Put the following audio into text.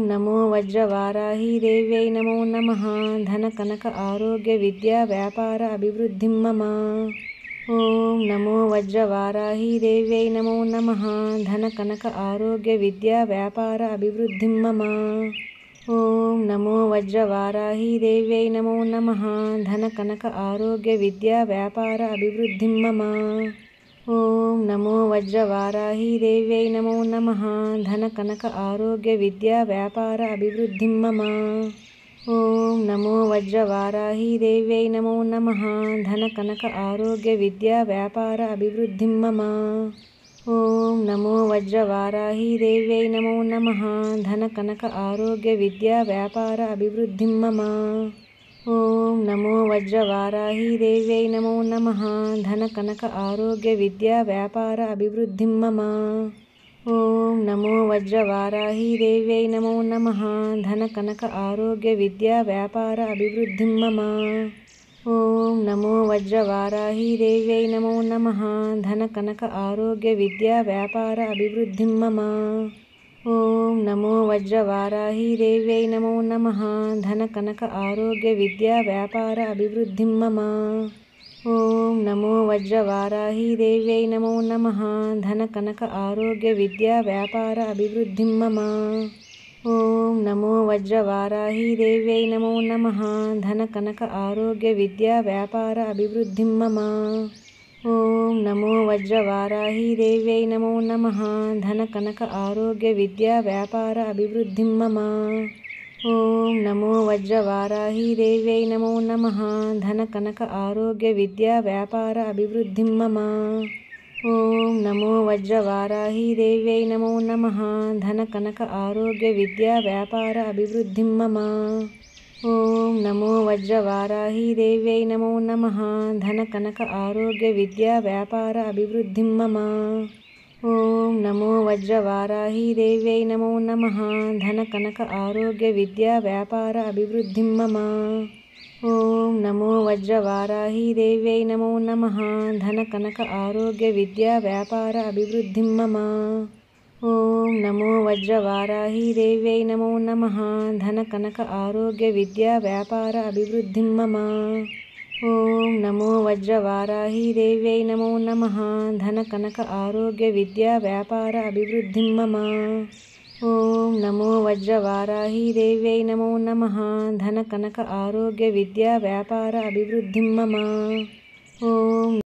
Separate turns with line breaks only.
नमो वज्रवाराही देव्यै नमो नमः धन कनक आरोग्य विद्या व्यापार अभिवृद्धिं मम। ॐ नमो वज्रवाराही देव्यै नमो नमः धन कनक आरोग्य विद्या व्यापार अभिवृद्धिं मम। ॐ नमो वज्रवाराही देव्यै नमो नमः धन कनक आरोग्य विद्या व्यापार अभिवृद्धिं मम। ॐ नमो वज्रवाराही देव्यै नमो नमः धन कनक आरोग्य विद्या व्यापार अभिवृद्धिं मम। ॐ नमो वज्रवाराही देव्यै नमो नमः धन कनक आरोग्य विद्या व्यापार अभिवृद्धिं मम। ॐ नमो वज्रवाराही देव्यै नमो नमः धन कनक आरोग्य विद्या व्यापार अभिवृद्धिं मम। ॐ नमो वज्रवाराही देव्यै नमो नमः धन कनक आरोग्य विद्या व्यापार अभिवृद्धिं मम। ॐ नमो वज्रवाराही देव्यै नमो नमः धन कनक आरोग्य विद्या व्यापार अभिवृद्धिं मम। ॐ नमो वज्रवाराही देव्यै नमो नमः धन कनक आरोग्य विद्या व्यापार अभिवृद्धिं मम। ॐ नमो वज्रवाराही देव्यै नमो नमः धन कनक आरोग्य विद्या व्यापार अभिवृद्धिं मम। ॐ नमो वज्रवाराही देव्यै नमो नमः धन कनक आरोग्य विद्या व्यापार अभिवृद्धिं मम। ॐ नमो वज्रवाराही देव्यै नमो नमः धन कनक आरोग्य विद्या व्यापार अभिवृद्धिं मम। ॐ नमो वज्रवाराही देव्यै नमो नमः धन कनक आरोग्य विद्या व्यापार अभिवृद्धिं मम। ॐ नमो वज्रवाराही देव्यै नमो नमः धन कनक आरोग्य विद्या व्यापार अभिवृद्धिं मम। ॐ नमो वज्रवाराही देव्यै नमो नमः धन कनक आरोग्य विद्या व्यापार अभिवृद्धिं मम। ॐ नमो वज्रवाराही देव्यै नमो नमः धन कनक आरोग्य विद्या व्यापार अभिवृद्धिं मम। ॐ नमो वज्रवाराही देव्यै नमो नमः धन कनक आरोग्य विद्या व्यापार अभिवृद्धिं मम। ॐ नमो वज्रवाराही देव्यै नमो नमः धन कनक आरोग्य विद्या व्यापार अभिवृद्धिं मम। ॐ नमो वज्रवाराही देव्यै नमो नमः धन कनक आरोग्य विद्या व्यापार अभिवृद्धिं मम। ॐ नमो वज्रवाराही देव्यै नमो नमः धन कनक आरोग्य विद्या व्यापार अभिवृद्धिं मम। ॐ नमो वज्रवाराही देव्यै नमो नमः धन कनक आरोग्य विद्या व्यापार अभिवृद्धिं मम। ॐ